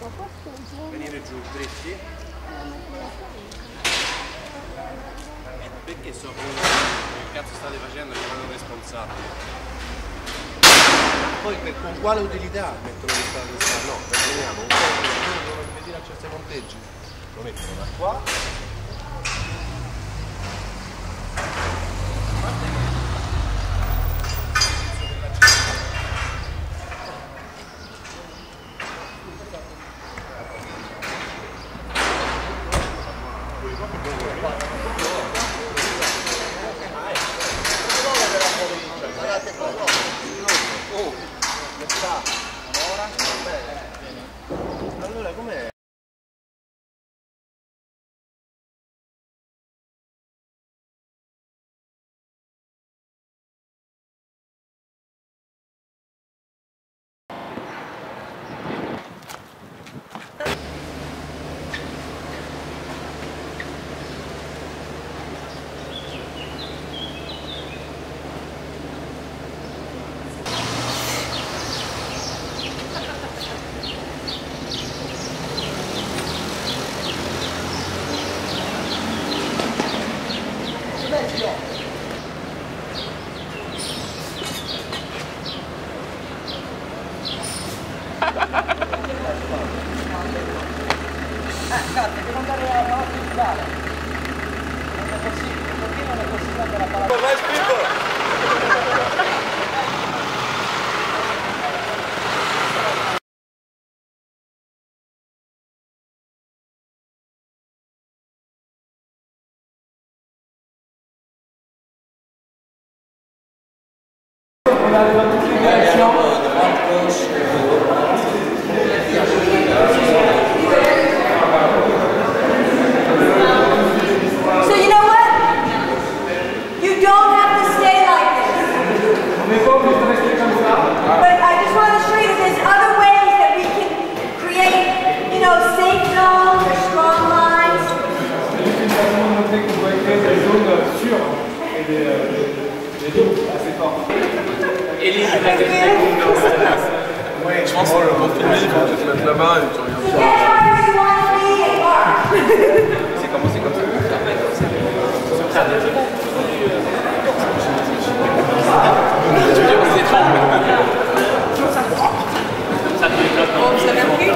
Venire giù dritti. Perché so che cazzo state facendo chiamando responsabili? Poi con quale utilità mettono questa no, perdoniamo, un po' devono impedire accesso ai ponteggi. Lo mettono da qua. Allora com'è? Cazzo, devo andare alla principale. Non è possibile, perché non è possibile andare a parlare? Vai Spingo! Je pense que pour filmer, il faut que tu te mettes là-bas et tu regardes. C'est commencé comme ça. Tu veux dire aux étranges? Vous avez appris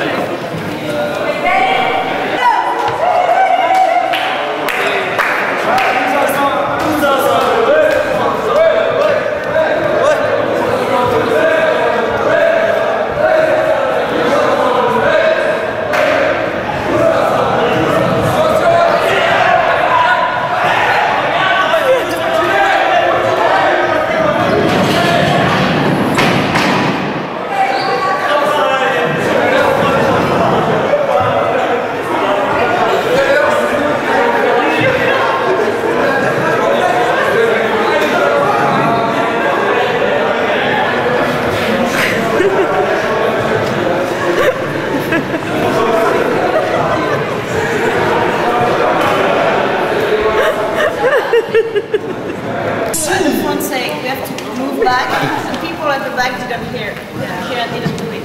back. The people at the back didn't hear. Here I didn't do it.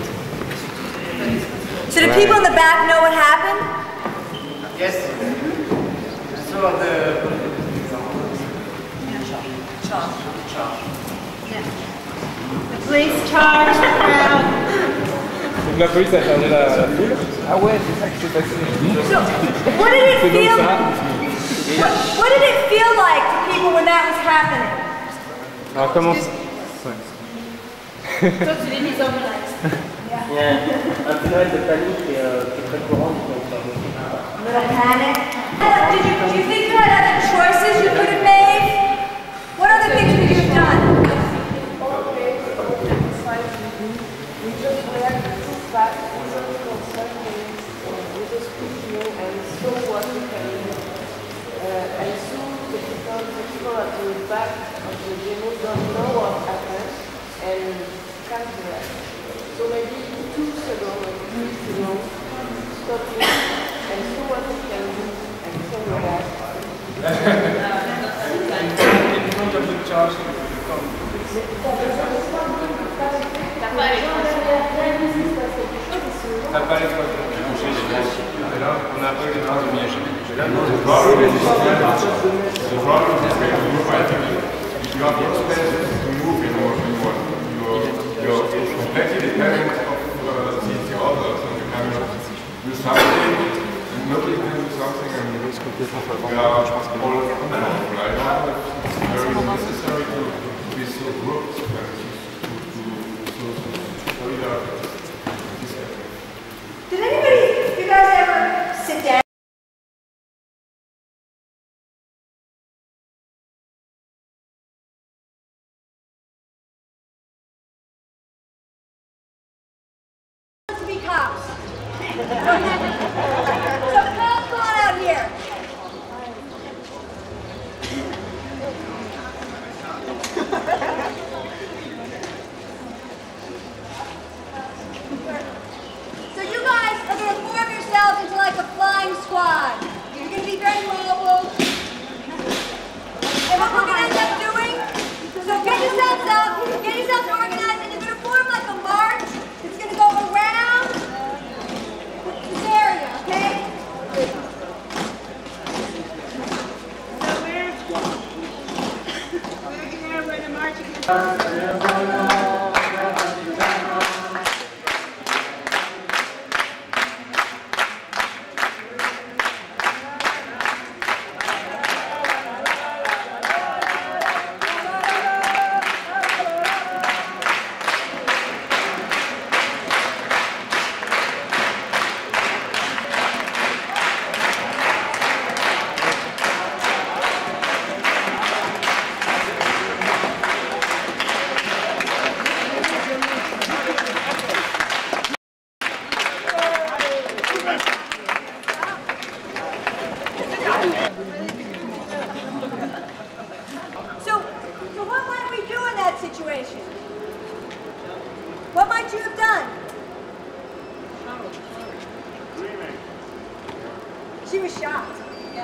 So do people in the back know what happened? Yes. So the The police charged the crowd. Donc la police a chargé la foule. Ah ouais, c'est ça qui s'est passé. So, what did it feel? What did it feel like to people when that was happening? Alors comment ça? Toi, tu l'as mis en menace. Il y a un phénomène de panique qui est très courant. A little panic. Do you think you had other choices you could have made? What other things could you have done? We just reacted too fast, we don't concern we just put and saw what we can do. And soon the people at the back of the demo don't know what happened and can't react. So maybe 2 seconds or 3 seconds, stopping and see what we can do and so react. In front of the charge, T'as pas les ça paraît pas trop. Et là, on a pas eu les traces de miège. The problem is that you have no space to move in you're completely dependent on the others, and you can do something, and nobody can do something, and we are all unknown, right? It's very necessary to be so grouped and to solidar. Did anybody, you guys ever sit down? To be cops. So cops, come on out here. So you guys are going to form yourselves into like a flying squad. You're going to be very mobile. And what we're going to end up doing, so get yourselves up, get yourselves organized, and you're going to form like a march. It's going to go around this area, okay? So we're going to march against So what might we do in that situation? What might you have done? She was shocked.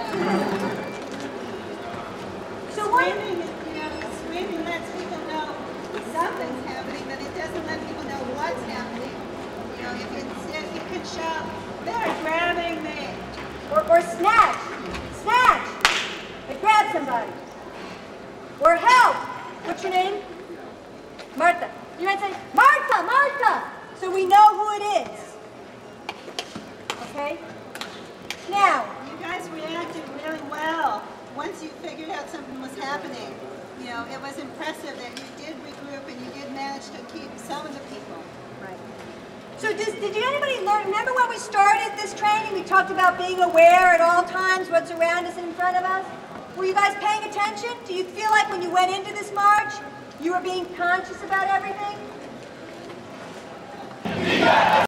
So what? Screaming lets people know something's happening, but it doesn't let people know what's happening. You know, you can shout, they're grabbing me. Or snatch. Snatch. They grab somebody. Or help. What's your name? Martha. You might say, Martha, Martha. So we know who it is. Okay? Now. You guys reacted really well. Once you figured out something was happening, you know, it was impressive that you did regroup and you did manage to keep some of the people. Right. So did anybody learn, remember when we started this training, we talked about being aware at all times what's around us and in front of us? Were you guys paying attention? Do you feel like when you went into this march, you were being conscious about everything? Yeah.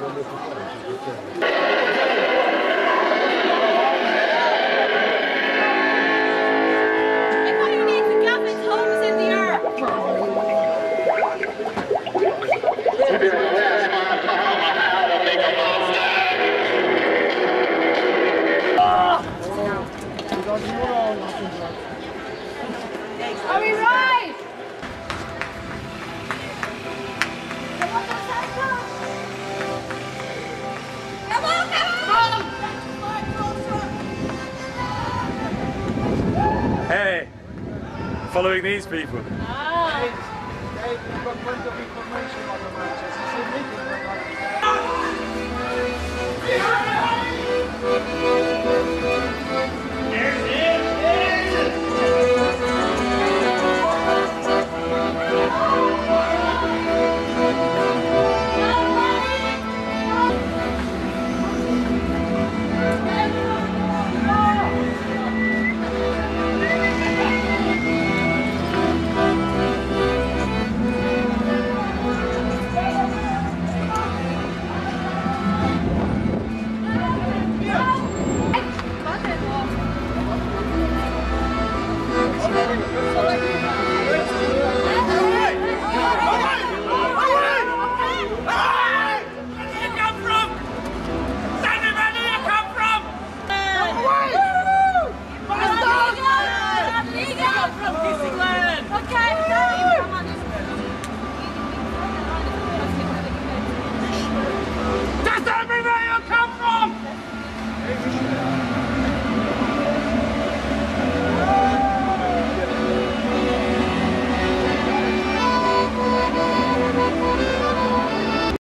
Are we right? Come on, Hey, following these people. Dave, you've got plenty of information on the